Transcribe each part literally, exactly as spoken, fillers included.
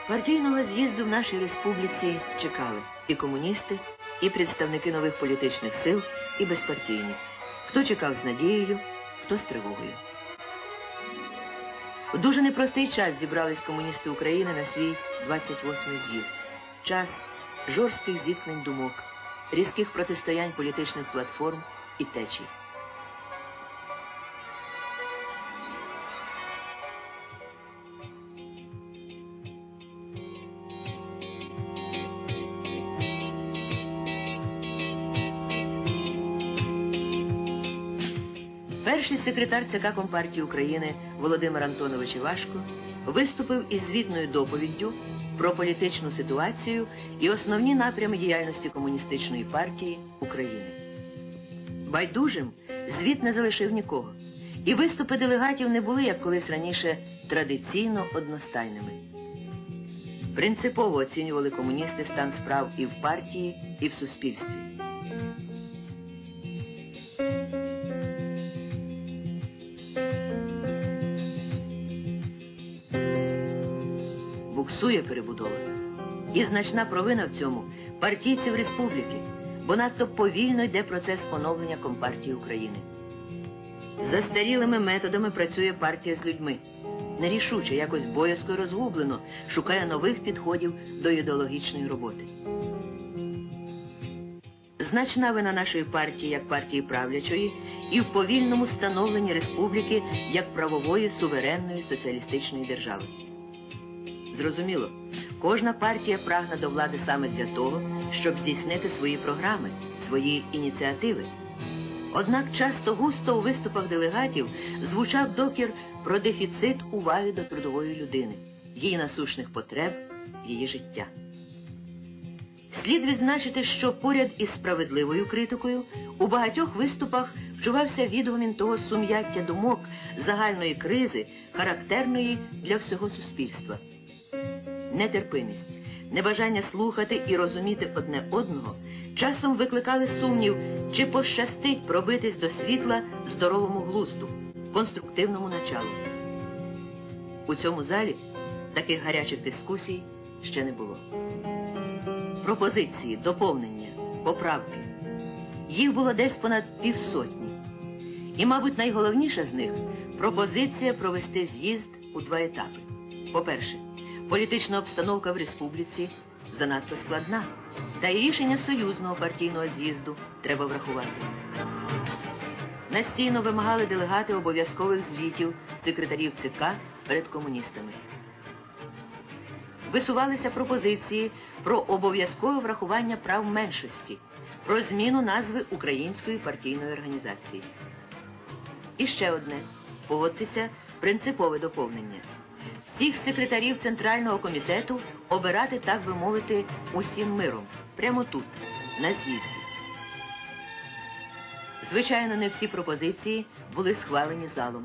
Партійного з'їзду в нашій республіці чекали і комуністи, і представники нових політичних сил, і безпартійні. Хто чекав з надією, хто з тривогою. У дуже непростий час зібрались комуністи України на свій двадцять восьмий з'їзд. Час жорстких зіткнень думок, різких протистоянь політичних платформ і течій. Перший секретар ЦК Компартії України Володимир Антонович Івашко виступив із звітною доповіддю про політичну ситуацію і основні напрями діяльності Комуністичної партії України. Байдужим звіт не залишив нікого, і виступи делегатів не були, як колись раніше, традиційно одностайними. Принципово оцінювали комуністи стан справ і в партії, і в суспільстві. Буксує перебудова. І значна провина в цьому партійців республіки, бо надто повільно йде процес оновлення Компартії України. Застарілими методами працює партія з людьми. Нерішуче, якось боязко і розгублено шукає нових підходів до ідеологічної роботи. Значна вина нашої партії як партії правлячої і в повільному становленні республіки як правової суверенної соціалістичної держави. Зрозуміло, кожна партія прагне до влади саме для того, щоб здійснити свої програми, свої ініціативи. Однак часто густо у виступах делегатів звучав докір про дефіцит уваги до трудової людини, її насущних потреб, її життя. Слід відзначити, що поряд із справедливою критикою у багатьох виступах вчувався відгомін того сум'яття думок, загальної кризи, характерної для всього суспільства. Нетерпимість, небажання слухати і розуміти одне одного часом викликали сумнів, чи пощастить пробитись до світла здоровому глузду, конструктивному началу. У цьому залі таких гарячих дискусій ще не було. Пропозиції, доповнення, поправки. Їх було десь понад півсотні. І, мабуть, найголовніша з них – пропозиція провести з'їзд у два етапи. По-перше, політична обстановка в республіці занадто складна, та й рішення союзного партійного з'їзду треба врахувати. Настійно вимагали делегати обов'язкових звітів секретарів ЦК перед комуністами. Висувалися пропозиції про обов'язкове врахування прав меншості, про зміну назви Української партійної організації. І ще одне – погодьтеся, принципове доповнення. Всіх секретарів Центрального комітету обирати, так би мовити, усім миром, прямо тут, на з'їзді. Звичайно, не всі пропозиції були схвалені залом.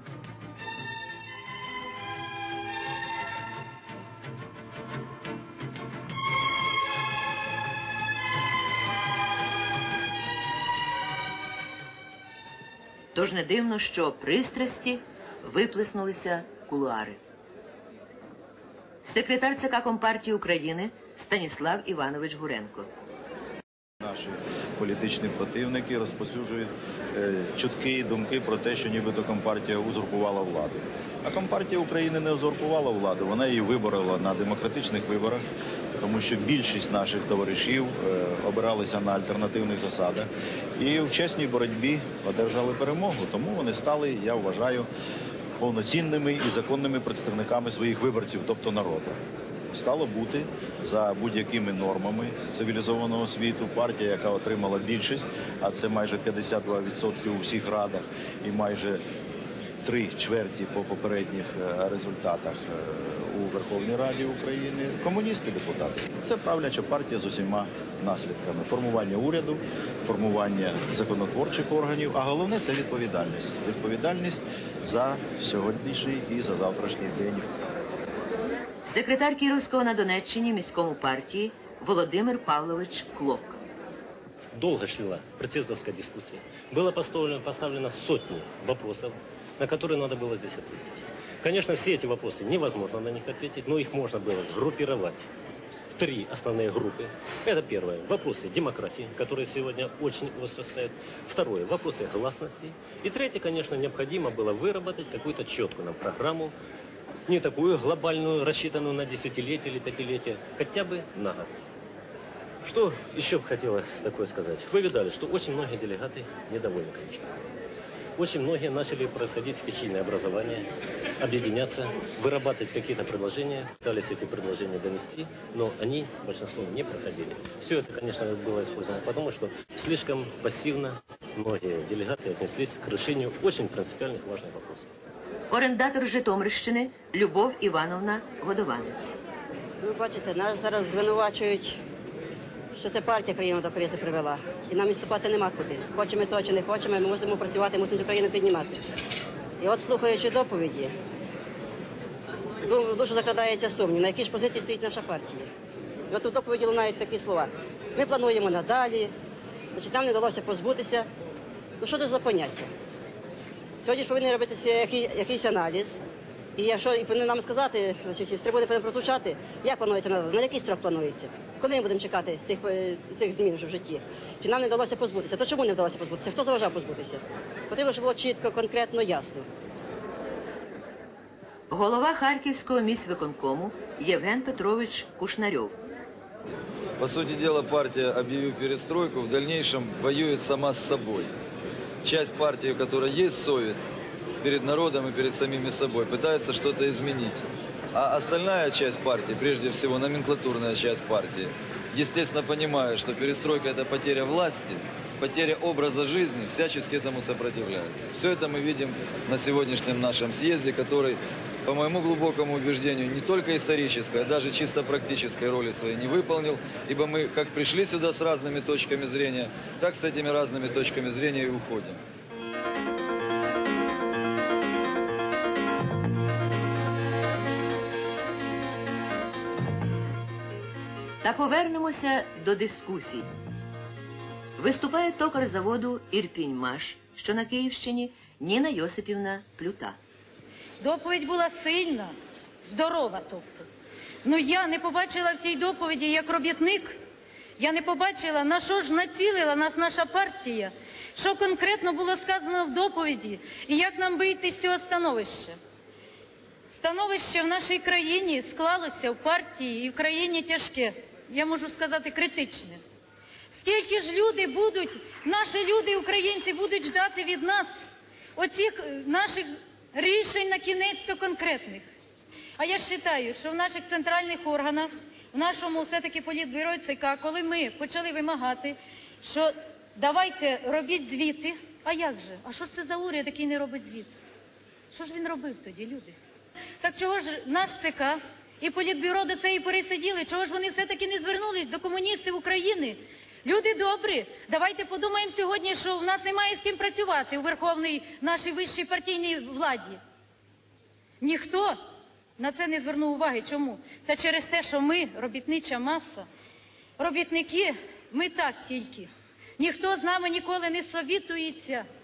Тож не дивно, що пристрасті виплеснулися в кулуари. Секретар ЦК Компартії України Станіслав Іванович Гуренко. Наші політичні противники розповсюджують е, чутки і думки про те, що нібито Компартія узурпувала владу. А Компартія України не узурпувала владу, вона її виборола на демократичних виборах, тому що більшість наших товаришів е, обиралися на альтернативних засадах і в чесній боротьбі одержали перемогу. Тому вони стали, я вважаю, повноцінними і законними представниками своїх виборців, тобто народу. Стало бути за будь-якими нормами цивілізованого світу партія, яка отримала більшість, а це майже п'ятдесят два відсотки у всіх радах і майже три чверті по попередніх результатах у Верховній Раді України, комуністи-депутати. Це правляча партія з усіма наслідками. Формування уряду, формування законотворчих органів, а головне – це відповідальність. Відповідальність за сьогоднішній і за завтрашній день. Секретар Кіровського на Донеччині міському партії Володимир Павлович Клок. Долго шла председательская дискуссия. Было поставлено, поставлено сотни вопросов, на которые надо было здесь ответить. Конечно, все эти вопросы невозможно на них ответить, но их можно было сгруппировать в три основные группы. Это первое. Вопросы демократии, которые сегодня очень остро стоят. Второе. Вопросы гласности. И третье, конечно, необходимо было выработать какую-то четкую нам программу, не такую глобальную, рассчитанную на десятилетие или пятилетие, хотя бы на год. Что еще бы хотела такое сказать? Вы видали, что очень многие делегаты недовольны, конечно. Очень многие начали происходить стихийное образование, объединяться, вырабатывать какие-то предложения, пытались эти предложения донести, но они большинство не проходили. Все это, конечно, было использовано потому, что слишком пассивно многие делегаты отнеслись к решению очень принципиальных важных вопросов. Орендатор Житомирщини Любов Івановна Годованець. Ви бачите, нас зараз звинувачують, що це партія країну до кризи привела. І нам відступати нема куди. Хочемо то чи не хочемо, ми мусимо працювати, мусимо цю країну піднімати. І от слухаючи доповіді, в душу закрадається сумнів, на якій ж позиції стоїть наша партія. І от у доповіді лунають такі слова. Ми плануємо надалі, значить, нам не вдалося позбутися. Ну що це за поняття? Сьогодні ж повинен робитися який, якийсь аналіз. І якщо і повинен нам сказати, значить, з трибуни повинен прозвучати, як планується надалі, на який строк планується, коли ми будемо чекати цих, цих змін вже в житті, чи нам не вдалося позбутися, то чому не вдалося позбутися, хто заважав позбутися? Потрібно, щоб було чітко, конкретно, ясно. Голова Харківського міськвиконкому Євген Петрович Кушнарьов. По сути дела, партия, объявив перестройку, в дальнейшем воюет сама с собой. Часть партии, у которой есть совесть перед народом и перед самими собой, пытается что-то изменить. А остальная часть партии, прежде всего номенклатурная часть партии, естественно понимая, что перестройка – это потеря власти, потеря образа жизни, всячески этому сопротивляется. Все это мы видим на сегодняшнем нашем съезде, который, по моему глубокому убеждению, не только исторической, а даже чисто практической роли своей не выполнил, ибо мы как пришли сюда с разными точками зрения, так с этими разными точками зрения и уходим. Та повернемося до дискусій. Виступає токар заводу «Ірпінь-Маш», що на Київщині, Ніна Йосипівна Плюта. Доповідь була сильна, здорова тобто. Ну я не побачила в цій доповіді як робітник, я не побачила, на що ж націлила нас наша партія, що конкретно було сказано в доповіді і як нам вийти з цього становища. Становище в нашій країні склалося в партії і в країні тяжке, я можу сказати критичне. Скільки ж люди будуть, наші люди, українці, будуть ждати від нас оцих наших рішень на кінець-то конкретних. А я вважаю, що в наших центральних органах, в нашому все-таки політбюро ЦК, коли ми почали вимагати, що давайте робіть звіти, а як же? А що ж це за уряд, який не робить звіт? Що ж він робив тоді, люди? Так чого ж наш ЦК і політбюро до цієї пори сиділи, чого ж вони все-таки не звернулись до комуністів України? Люди добрі, давайте подумаємо сьогодні, що в нас немає з ким працювати у верховній нашій вищій партійній владі. Ніхто на це не звернув уваги. Чому? Та через те, що ми, робітнича маса, робітники, ми так тільки. Ніхто з нами ніколи не совітується.